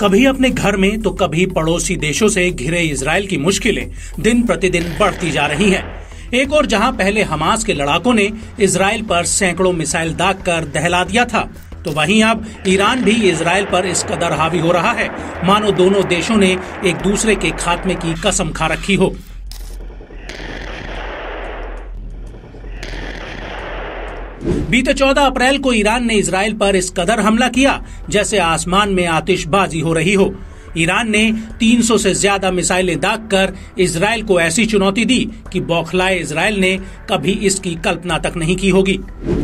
कभी अपने घर में तो कभी पड़ोसी देशों से घिरे इजराइल की मुश्किलें दिन प्रतिदिन बढ़ती जा रही हैं। एक और जहां पहले हमास के लड़ाकों ने इजराइल पर सैकड़ों मिसाइल दागकर दहला दिया था, तो वहीं अब ईरान भी इजराइल पर इस कदर हावी हो रहा है मानो दोनों देशों ने एक दूसरे के खात्मे की कसम खा रखी हो। बीते 14 अप्रैल को ईरान ने इजराइल पर इस कदर हमला किया जैसे आसमान में आतिशबाजी हो रही हो। ईरान ने 300 से ज्यादा मिसाइलें दागकर इजराइल को ऐसी चुनौती दी कि बौखलाए इजराइल ने कभी इसकी कल्पना तक नहीं की होगी।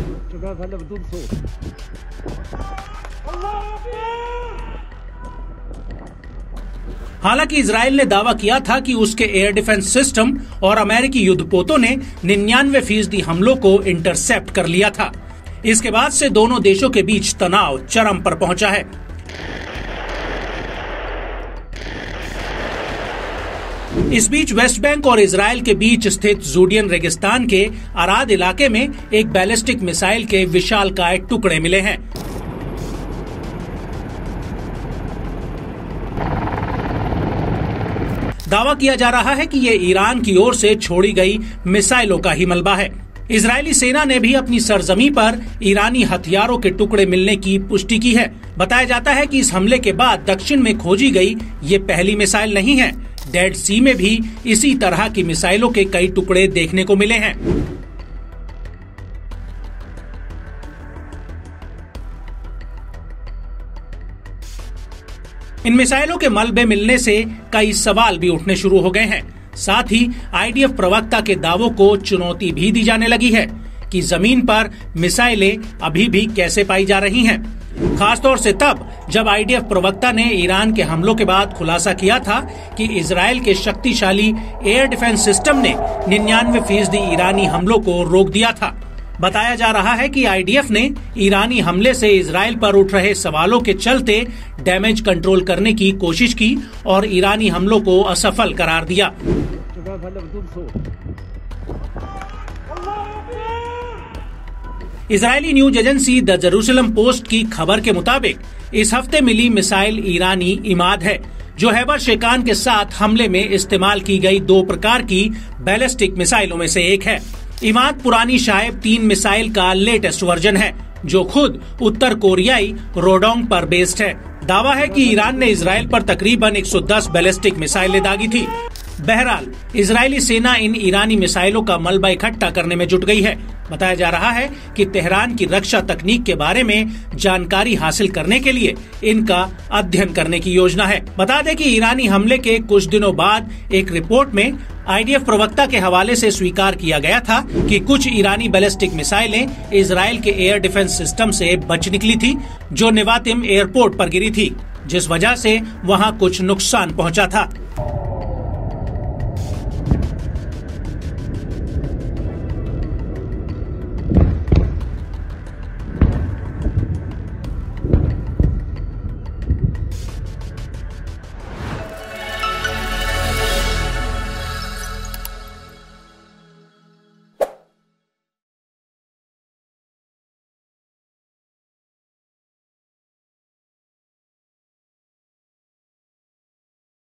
हालांकि इजराइल ने दावा किया था कि उसके एयर डिफेंस सिस्टम और अमेरिकी युद्धपोतों ने 99% हमलों को इंटरसेप्ट कर लिया था। इसके बाद से दोनों देशों के बीच तनाव चरम पर पहुंचा है। इस बीच वेस्ट बैंक और इजराइल के बीच स्थित जूडियन रेगिस्तान के अराद इलाके में एक बैलिस्टिक मिसाइल के विशालकाय टुकड़े मिले हैं। दावा किया जा रहा है कि ये ईरान की ओर से छोड़ी गई मिसाइलों का ही मलबा है। इजरायली सेना ने भी अपनी सरजमी पर ईरानी हथियारों के टुकड़े मिलने की पुष्टि की है। बताया जाता है कि इस हमले के बाद दक्षिण में खोजी गई ये पहली मिसाइल नहीं है। डेड सी में भी इसी तरह की मिसाइलों के कई टुकड़े देखने को मिले हैं। इन मिसाइलों के मलबे मिलने से कई सवाल भी उठने शुरू हो गए हैं। साथ ही आईडीएफ प्रवक्ता के दावों को चुनौती भी दी जाने लगी है कि जमीन पर मिसाइलें अभी भी कैसे पाई जा रही हैं। खासतौर से तब जब आईडीएफ प्रवक्ता ने ईरान के हमलों के बाद खुलासा किया था कि इजराइल के शक्तिशाली एयर डिफेंस सिस्टम ने 99% ईरानी हमलों को रोक दिया था। बताया जा रहा है कि आईडीएफ ने ईरानी हमले से इजराइल पर उठ रहे सवालों के चलते डैमेज कंट्रोल करने की कोशिश की और ईरानी हमलों को असफल करार दिया। Israeli news agency the Jerusalem Post की खबर के मुताबिक इस हफ्ते मिली मिसाइल ईरानी इमाद है, जो हैबर शेकान के साथ हमले में इस्तेमाल की गई 2 प्रकार की बैलिस्टिक मिसाइलों में से एक है। इमाद पुरानी शायब 3 मिसाइल का लेटेस्ट वर्जन है, जो खुद उत्तर कोरियाई रोडोंग पर बेस्ड है। दावा है कि ईरान ने इजराइल पर तकरीबन 110 बैलिस्टिक मिसाइलें दागी थी। बहरहाल इजरायली सेना इन ईरानी मिसाइलों का मलबा इकट्ठा करने में जुट गई है। बताया जा रहा है कि तेहरान की रक्षा तकनीक के बारे में जानकारी हासिल करने के लिए इनका अध्ययन करने की योजना है। बता दें कि ईरानी हमले के कुछ दिनों बाद एक रिपोर्ट में आईडीएफ प्रवक्ता के हवाले से स्वीकार किया गया था कि कुछ ईरानी बैलिस्टिक मिसाइलें इजराइल के एयर डिफेंस सिस्टम से बच निकली थी, जो नेवातिम एयरपोर्ट पर गिरी थी, जिस वजह से वहां कुछ नुकसान पहुंचा था।